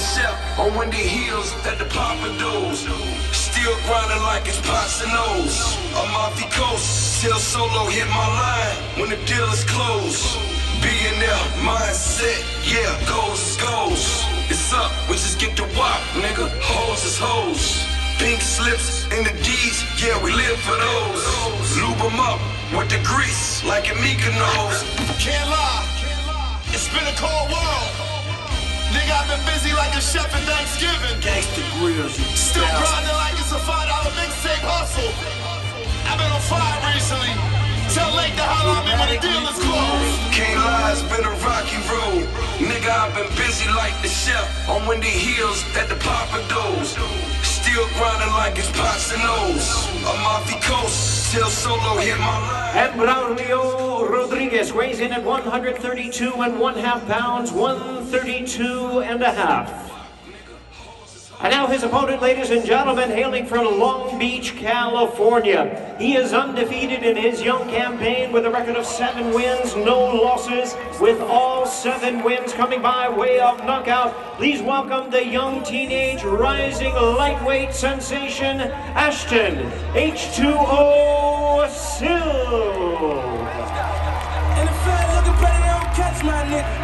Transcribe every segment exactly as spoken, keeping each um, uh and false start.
chef on windy hills at the Papados. Still grinding like it's pots and O's. I'm off the coast, till Solo hit my line when the deal is closed. Billionaire mindset, yeah, goals is goals. It's up, we just get the wop, nigga, hoes is hoes. Pink slips in the D's, yeah, we live for those. Lube them up with the grease, like in Mykonos. Can't lie, it's been a cold world. Nigga, I've been busy like a chef at Thanksgiving. Gangsta grills, you Still grinding like it's a five dollar mixtape hustle. I've been on fire recently. Tell Lake to holler at me when the deal is closed. Can't lie, it's been a rocky road. Nigga, I've been busy like the chef on windy hills at the Papados. Still grinding like it's pots and O's. I'm off the coast, till Solo hit my line. And Braulio Rodriguez weighs in at one thirty-two and one half pounds, one thirty-two and a half. And now his opponent, ladies and gentlemen, hailing from Long Beach, California. He is undefeated in his young campaign with a record of seven wins, no losses, with all seven wins coming by way of knockout. Please welcome the young teenage rising lightweight sensation, Ashton H two O Silva. And the fans looking better, they don't catch my nigga.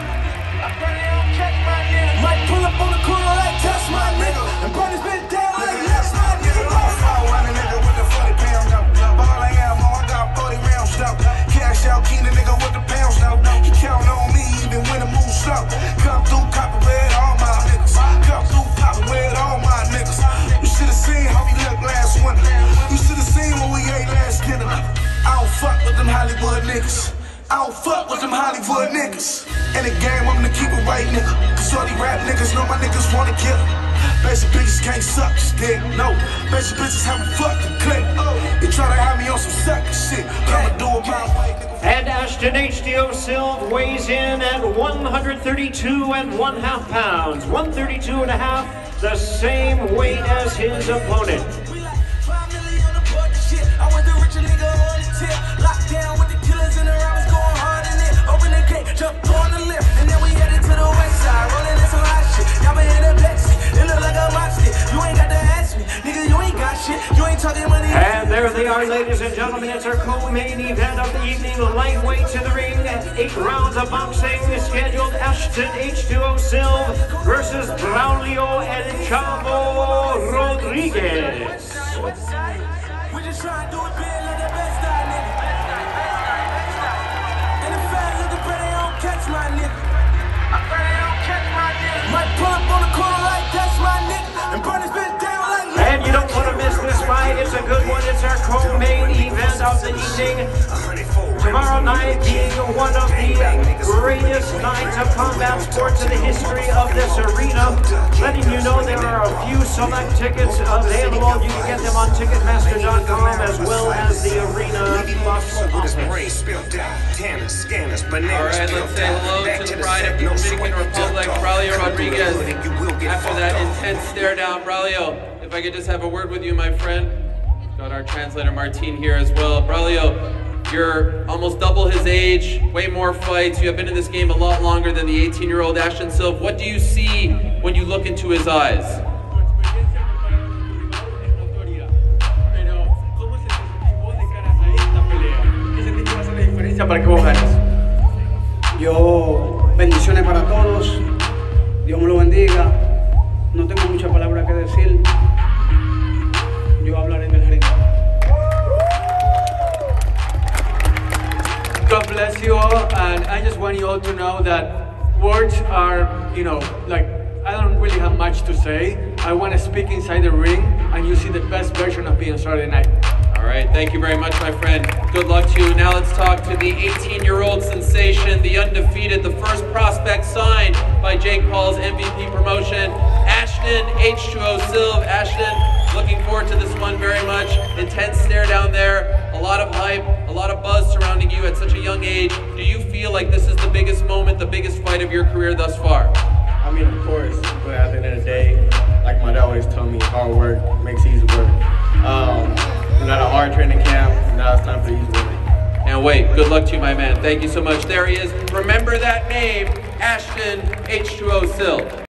Might pull up on the corner like touch my nigga. And Bernie's been down like that's my nigga. Running nigga with the forty pounds now. Ball I am on, I got forty rounds now. Cash out, key the nigga with the pounds now. He count on me even when the move slow. Come through copper with all my niggas. Come through poppin' with all my niggas. You should've seen how we looked last winter. You should've seen what we ate last dinner. I don't fuck with them Hollywood niggas. I don't fuck with them Hollywood niggas. In the game, I'm gonna keep it right, nigga. Cause all these rap niggas know my niggas wanna kill. Basic bitches can't suck, dick, no. Basic bitches haven't fucking click. You try to have me on some sucker shit, but I'ma do it my way, nigga. And Ashton H two O Silva weighs in at one thirty-two and one half pounds, one thirty-two and a half, the same weight as his opponent. We like five million on the board, this shit. I was the richer nigga on the tip. Locked down with the killers and the robbers going hard in it. Open the gate, jump on the lift, and then we headed to the west side, rolling in some hot shit. Y'all been in the Pepsi, it look like a monster. You ain't got to ask me, nigga, you ain't got shit. You ain't talking money. And there they are, ladies and gentlemen. It's our co-main event of the evening. Lightweights in the ring. Eight rounds of boxing scheduled. Ashton H two O Silva versus Braulio El Chavo Rodriguez. We just try to do it big like the best I nigga. And the fans looking better, they don't catch my nigga. Might pull up on the corner like that's my nigga. And Bernie's been down like that. And you don't want to miss this fight. It's a good one. It's our co-main event of the evening. Tomorrow night being one of the greatest nights of combat sports in the history of this arena. Letting you know there are a few select tickets available. You can get them on Ticketmaster dot com as well as the arena box office. Alright, let's say hello to the pride of the Dominican Republic, Braulio Rodriguez. After that intense stare down, Braulio, if I could just have a word with you, my friend. Got our translator Martin here as well. Braulio, you're almost double his age, way more fights. You have been in this game a lot longer than the eighteen-year-old Ashton Silva. What do you see when you look into his eyes? Yo, bendiciones para todos. Dios me lo bendiga. No tengo muchas palabras que decir. Yo hablaré del ring. God bless you all, and I just want you all to know that words are, you know, like, I don't really have much to say. I want to speak inside the ring, and you see the best version of me on Saturday night. All right, thank you very much, my friend. Good luck to you. Now let's talk to the eighteen-year-old sensation, the undefeated, the first prospect signed by Jake Paul's M V P promotion, Ashton H two O Silva. Ashton, looking forward to this one very much. Intense stare down there, a lot of hype, a lot of buzz surrounding you at such a young age. Do you feel like this is the biggest moment, the biggest fight of your career thus far? I mean, of course, but at the end of the day, like my dad always told me, hard work makes easy work. Um, we got a hard training camp, now it's time for the easy work. And wait, good luck to you, my man. Thank you so much. There he is. Remember that name, Ashton H two O Silva.